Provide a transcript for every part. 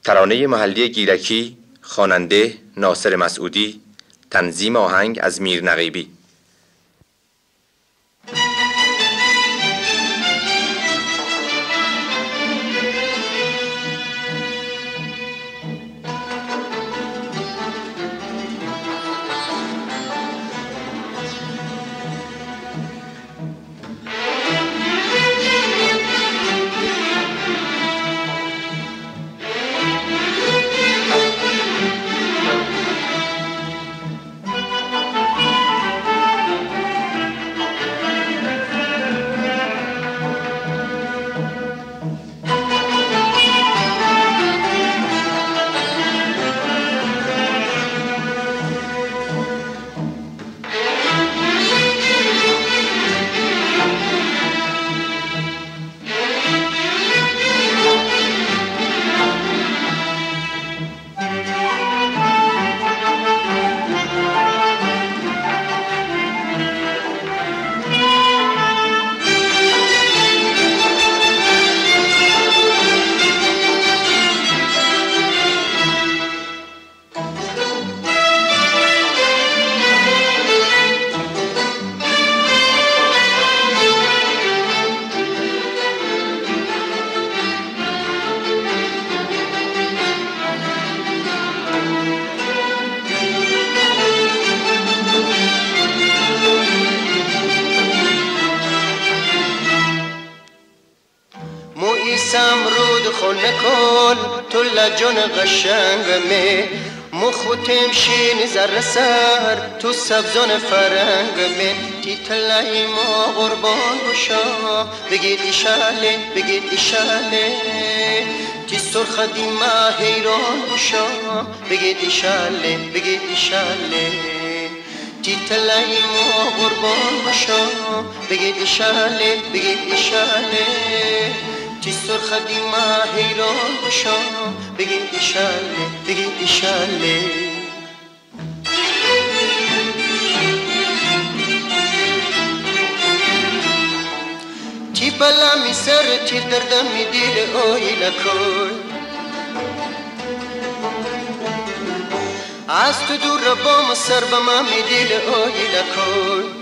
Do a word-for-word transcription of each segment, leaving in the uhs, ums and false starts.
ترانه محلی گیلکی، خواننده ناصر مسعودی، تنظیم آهنگ از میر نقیبی. سمرود خونه کن تو لجن قشنگمه مخو تمشین زر سر تو سبزان فرنگمه تی تلای ما قربان بشا بگید ایشاله بگید ایشاله تی سرخ دیما حیران بشا بگید ایشاله بگید ایشاله تی تلای ما قربان بشا بگید ایشاله بگید ایشاله تی سرخ دیما حیران بشم بگید ایشاله بگید ایشاله تی بلا می سر تی دردم می دیل اویل کن از تو دور بام سر بما می دیل اویل کن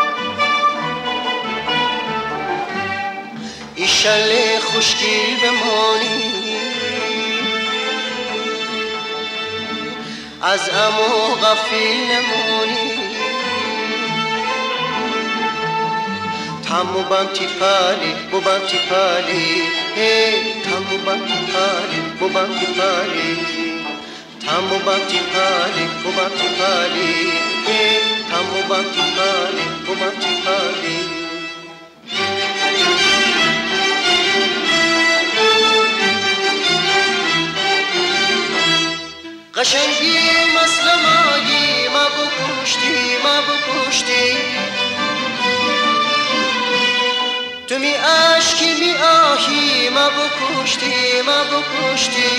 ایشاله خوشگیل بمانی از امو غفیل نمانی تامو بام تی پالی بو بام تی پالی هی تامو بام تی پالی بو بام تی پالی تامو بام تی پالی بو بام تی پالی هی تامو بام تی پالی بو بام تی پالی قشنگی مسلمایی ما بکشتی ما بکشتی تو می عشقی می آهی ما بکشتی ما بکشتی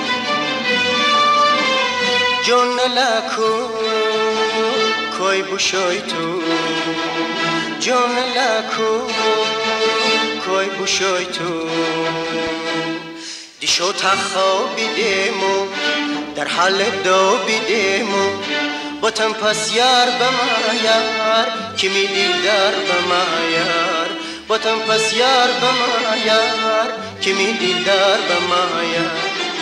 جون لکو کوی بوشوی تو جون لکو کوی بوشوی تو دیشو تخو بیدیمو در حال دو بیدیمو باتم پس یار بما یار کمی دیدار بما یار باتم پس یار بما یار کمی دیدار بما یار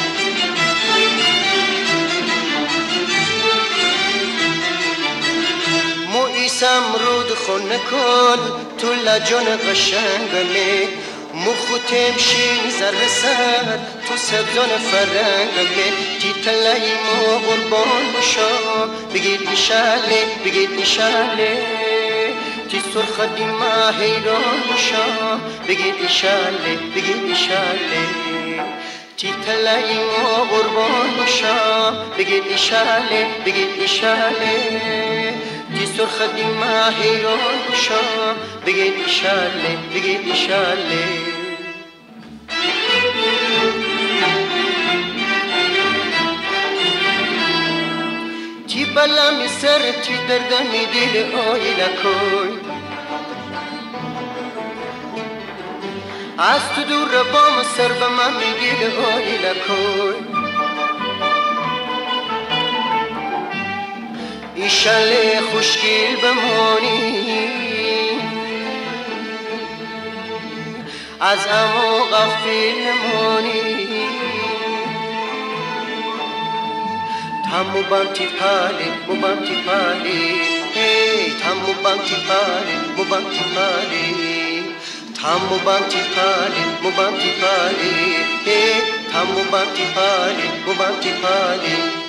مو ایسم رود خونه کن تو لجن قشنگمه مخو تمشین زر سر تو سبزان فرنگمه تی تلای ما قربان بشا بگید ایشاله بگید ایشاله تی سرخ دیما حیران بشا بگید ایشاله بگید ایشاله تی تلای ما قربان بشا بگید ایشاله بگید ایشاله تی سرخ دیما حیران بشا بگید ایشاله بگید ایشاله تی بلا می سر تی دردم می دیل اویل کوی از تو دور بام سر به من می دیل اویل کوی شل خوشگل بمانی از امو غفل نمانی تمو بام تی پالی مو بام تی پالی هی تمو بام تی پالی مو بام تی پالی تمو بام تی پالی مو بام تی پالی هی تمو بام تی پالی مو بام تی پالی